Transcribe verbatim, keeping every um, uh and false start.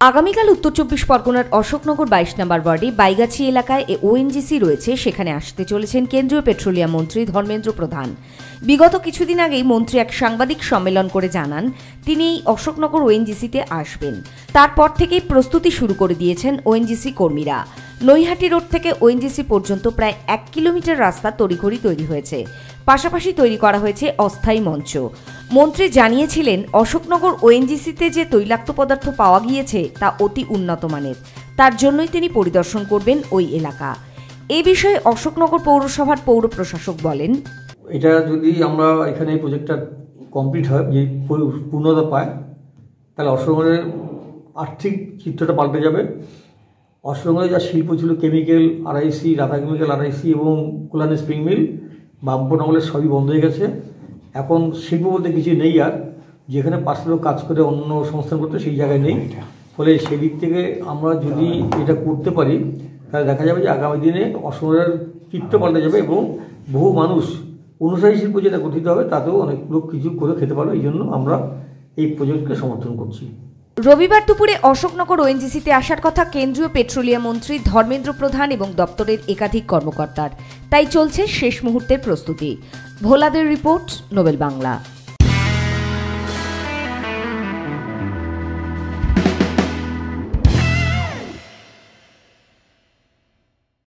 আগামীকাল উত্তর চব্বিশ পরগনার অশোকনগর বাইশ নম্বর ওয়ার্ডে বাইগাছি এলাকায় ওএনজিসি রয়েছে, সেখানে আসতে চলেছেন কেন্দ্রীয় পেট্রোলিয়াম মন্ত্রী ধর্মেন্দ্র প্রধান। বিগত কিছুদিন আগেই মন্ত্রী এক সাংবাদিক সম্মেলন করে জানান তিনি এই অশোকনগর ওএনজিসিতে আসবেন। তারপর থেকেই প্রস্তুতি শুরু করে দিয়েছেন ওএনজিসি কর্মীরা। নৈহাটি রোড থেকে ওএনজিসি পর্যন্ত প্রায় এক কিলোমিটার রাস্তা তড়িঘড়ি তৈরি হয়েছে, পাশাপাশি তৈরি করা হয়েছে অস্থায়ী মঞ্চ। মন্ত্রী জানিয়েছিলেন অশোকনগর ওএনজিসিতে যে তৈলাক্ত পদার্থ পাওয়া গিয়েছে তা অতি উন্নত মানের, তার জন্যই তিনি পরিদর্শন করবেন ওই এলাকা। এ বিষয়ে অশোকনগর পৌরসভার পৌর প্রশাসক বলেন, এটা যদি আমরা এখানে এই প্রজেক্টটা কমপ্লিট হয়, যে পূর্ণতা পায়, তাহলে অশোকনগরের আর্থিক চিত্রটা পাল্টে যাবে। অশোকনগরে যা শিল্প ছিল, chemical RIC, Radha chemical RIC এবং কল্যাণী স্প্রিং মিল, বামপন আমলের সবই বন্ধ হয়ে গেছে। এখন শিল্প বলতে কিছু নেই, আর যেখানে পাশে লোক কাজ করে অন্য সংস্থান করতে সেই জায়গায় নেই। ফলে সেদিক থেকে আমরা যদি এটা করতে পারি, তাহলে দেখা যাবে যে আগামী দিনে অশোকনগরের চিত্র পাল্টে যাবে এবং বহু মানুষ অনুসারী শিল্প যেটা গঠিত হবে তাতেও অনেক লোক কিছু করে খেতে পারবে। এই জন্য আমরা এই প্রজেক্টকে সমর্থন করছি। রবিবার দুপুরে অশোকনগর ওএনজিসিতে আসার কথা কেন্দ্রীয় পেট্রোলিয়াম মন্ত্রী ধর্মেন্দ্র প্রধান এবং দপ্তরের একাধিক কর্মকর্তার, তাই চলছে শেষ মুহূর্তের প্রস্তুতি। ভোলাদের রিপোর্ট, নোবেল বাংলা।